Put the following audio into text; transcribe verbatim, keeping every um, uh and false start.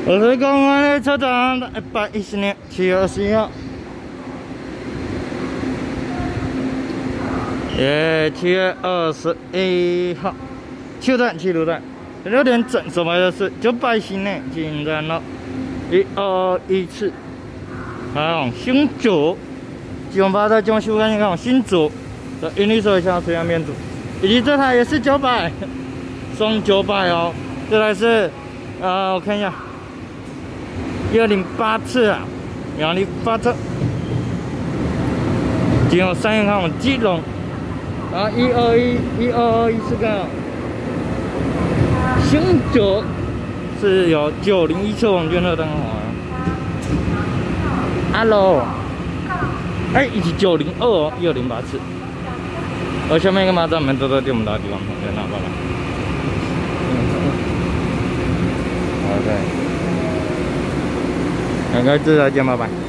我是公安的车长，一百一十年七月二十一号。耶，七月二十一号，七站七路站，六点整，所买的是九百新内进站了，一二一次，还有新竹，基隆巴在江西看看新竹的云绿色箱水样面组，以及这台也是九百，双九百哦，这台是呃，我看一下。一二零八次啊，苗栗发车，今后三元看我基隆，然后一二一一二二一是个新九，是有九零一车王券的灯华 ，Hello， 哎，以及九零二哦，一二零八次，而下面一个马站门都在对我们打地方，对，那拜拜。OK。应该自再见，拜拜。